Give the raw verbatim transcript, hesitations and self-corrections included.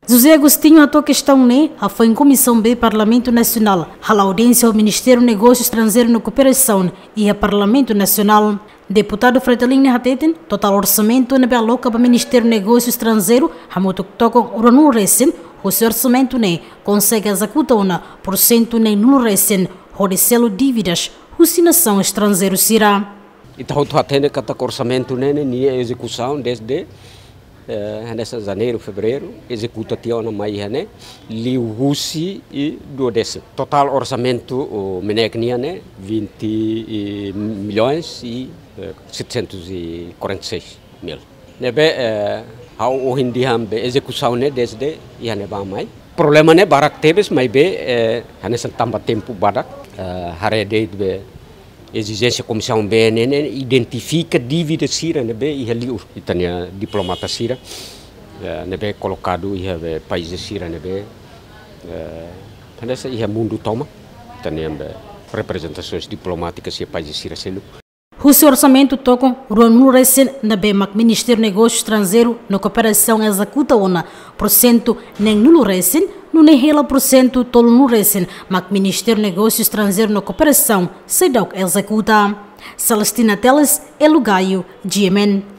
José Agostinho atou questão né, a foi em Comissão B Parlamento Nacional, a audiência ao Ministério do Negócio Estrangeiro e Cooperação e a Parlamento Nacional. Deputado Fretalin Hateten, total orçamento na Beloca para o Ministério do Negócio Estrangeiro, a motoctocon Uranu Recen, o seu orçamento né, consegue executar uma por cento nem nulo recen, rodicelo dívidas, rustinação estrangeiro será. Então, tu atende que o orçamento né, nem execução desde Uh, nessa janeiro, fevereiro, executa tiona mai né, li Rússia e do desse. Total orçamento o menecnia né, vinte milhões e uh, setecentos e quarenta e seis mil. Nebe há o hindi hambe execução né desde e hane ba mai. Problema né barak tebes mai be hane tambah tempo barak harede be exigência comissão B N N identifica dívida sira nebe e ali itania diplomata sira nebe colocado e have países sira nebe nessa e mundo toma itania representações diplomáticas e países sira selo. O seu orçamento toca o recém na B M A C Ministério do Negócio Estrangeiro na cooperação executa ona por cento nem nulo recém no nehela por cento tolo no recém mas Ministério do Negócio Estrangeiro na cooperação se dá executa. Celestina Teles, Elugaio, G M N.